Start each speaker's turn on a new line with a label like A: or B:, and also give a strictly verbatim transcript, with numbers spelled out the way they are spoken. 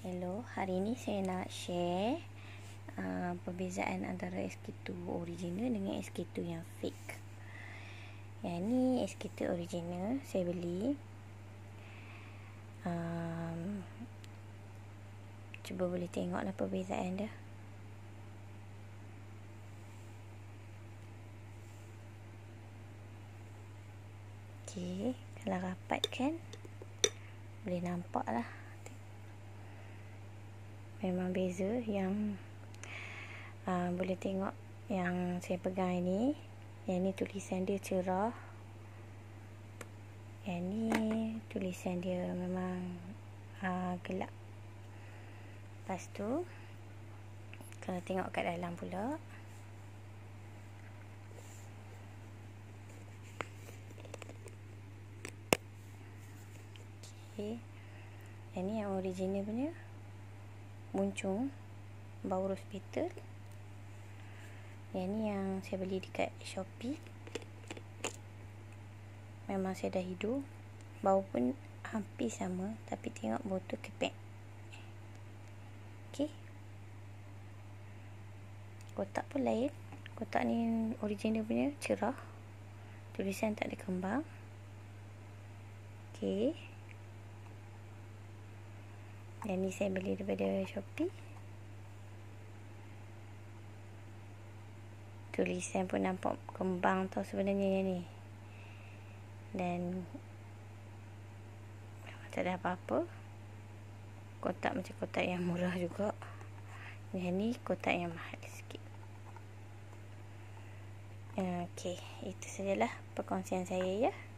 A: Hello, hari ni saya nak share uh, perbezaan antara S K two original dengan S K two yang fake. Yang ni S K two original saya beli. Um, cuba boleh tengoklah perbezaan dia. Okey, kalau rapat kan boleh nampak lah. Memang beza. Yang uh, boleh tengok yang saya pegang ini, yang ni tulisan dia cerah, yang ni tulisan dia memang uh, gelap. Lepas tu kalau tengok kat dalam pula, okay, yang ni yang original punya muncung bau rose petal. Yang ni yang saya beli dekat Shopee. Memang saya dah hidu, bau pun hampir sama, tapi tengok botol kepek. Okey, kotak pun lain. Kotak ni original punya cerah, tulisan tak ada kembang. Okey, yang ni saya beli daripada Shopee. Tulisan pun nampak kembang tau sebenarnya yang ni. Dan tak ada apa-apa. Kotak macam kotak yang murah juga. Yang ni kotak yang mahal sikit. Okey, itu sajalah perkongsian saya ya.